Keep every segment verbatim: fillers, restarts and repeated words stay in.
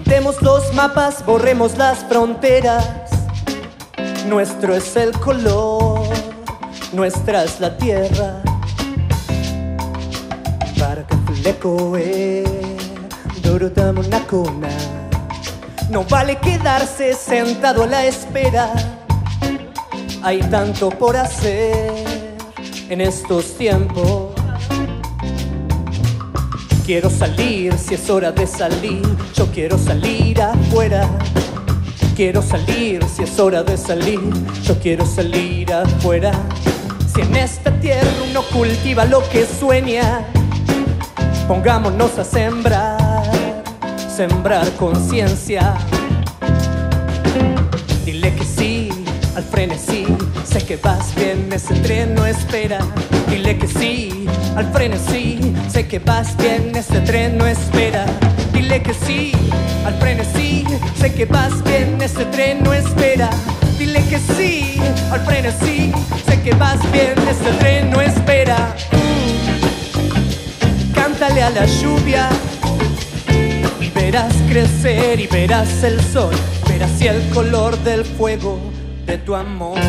Pintemos los mapas, borremos las fronteras. Nuestro es el color, nuestra es la tierra. Para que flecoe, dorotamos una cona. No vale quedarse sentado a la espera. Hay tanto por hacer en estos tiempos. Quiero salir, si es hora de salir. Yo quiero salir afuera. Quiero salir, si es hora de salir. Yo quiero salir afuera. Si en esta tierra uno cultiva lo que sueña, pongámonos a sembrar, sembrar conciencia. Dile que sí al frenesí, sé que vas bien, ese tren no espera. Dile que sí al frenesí, sé que vas bien, ese tren no espera. Dile que sí al frenesí, sé que vas bien, ese tren no espera. Dile que sí al frenesí, sé que vas bien, ese tren no espera. Cántale a la lluvia y verás crecer y verás el sol, verás y el color del fuego de tu amor.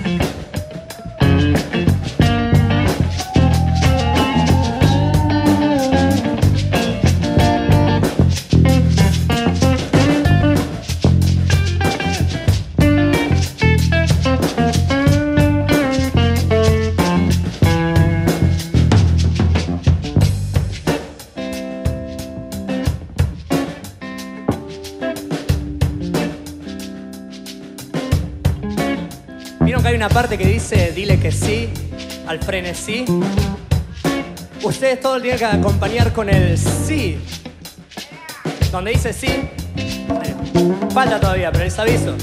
¿Vieron que hay una parte que dice dile que sí al frenesí? Ustedes todo el día tienen que acompañar con el sí. Donde dice sí, falta todavía, pero les aviso.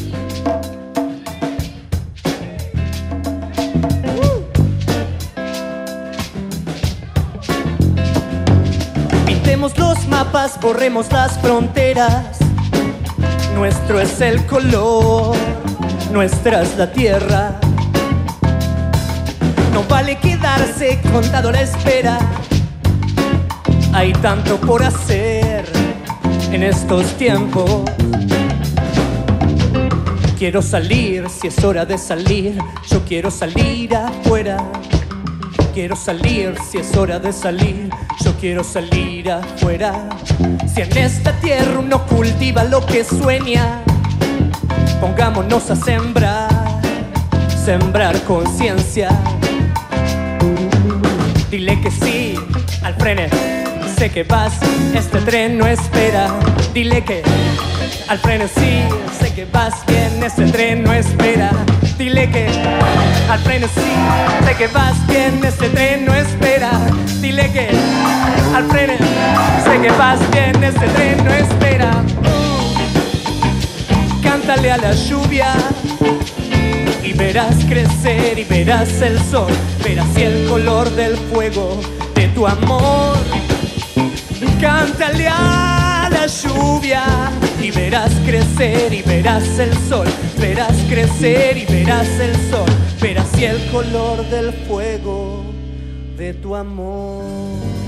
Pintemos los mapas, borremos las fronteras. Nuestro es el color, nuestra es la tierra. No vale quedarse contado a la espera. Hay tanto por hacer en estos tiempos. Quiero salir, si es hora de salir. Yo quiero salir afuera. Quiero salir, si es hora de salir. Yo quiero salir afuera. Si en esta tierra uno cultiva lo que sueña, pongámonos a sembrar, sembrar conciencia. Dile que sí al frene, sé que vas, este tren no espera. Dile que al frene sí, sé que vas bien, este tren no espera. Dile que al frene sí, sé que vas bien, este tren no espera. Dile que al frene, sé que vas bien, este tren no espera. Cántale a la lluvia y verás crecer y verás el sol, verás el color del fuego de tu amor. Cántale a la lluvia y verás crecer y verás el sol, verás crecer y verás el sol, verás el color del fuego de tu amor.